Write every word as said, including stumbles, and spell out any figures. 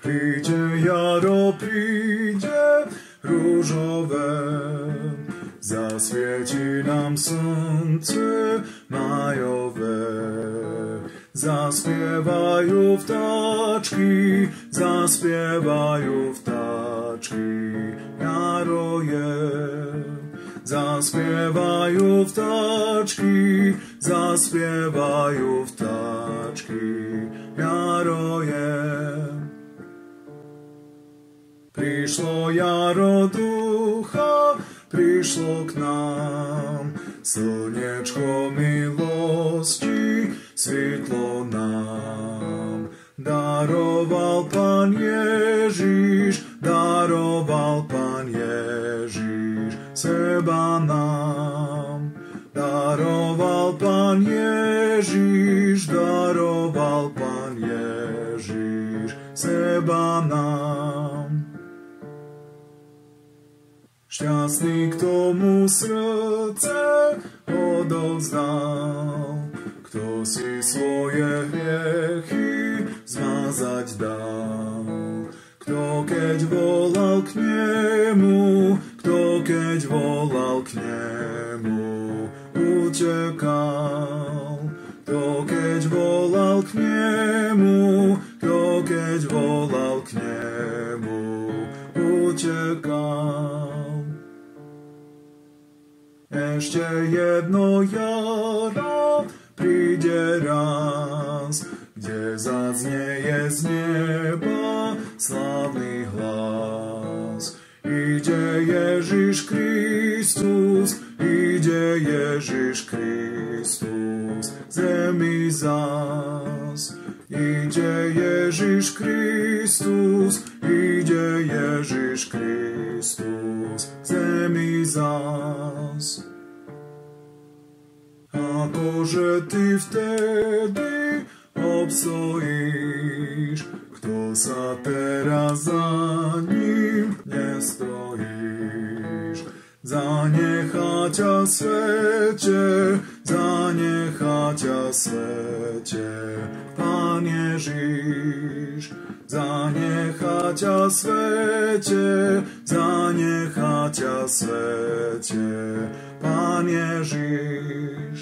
Príde jaro, príde rúžové, zasvieti nám slnce majové. Zaspievajú vtáčky, zaspievajú vtáčky, jaro je. Zaspievajú vtáčky, zaspievajú vtáčky, jaro je. Prišlo jaro ducha, prišlo k nám, slnečko milosti, svitlo nám. Daroval Pán Ježiš, daroval Pán Ježiš, seba nám. Daroval Pán Ježiš, daroval Pán Ježiš, seba nám. Šťastný k tomu srdce odovzdal, kto si svoje hriechy zmazať dal. Kto keď volal k nemu, kto keď volal k nemu, utekal. Kto keď volal k nemu, kto keď volal k nemu, utekal. Ešte jedno jaro príde raz, kde zaznieje z neba slávny hlas. Ide Ježiš Kristus, ide Ježiš Kristus, zemi zás. Ide Ježiš Kristus, ide Ježiš Kristus, zemi zás. Akože ty vtedy obstojíš, kto sa teraz za ním nestojíš. Zanechá ťa svete, zanechá ťa svete, Pán Ježiš. Zanechá ťa svete, zanechá ťa svete, Pán Ježiš.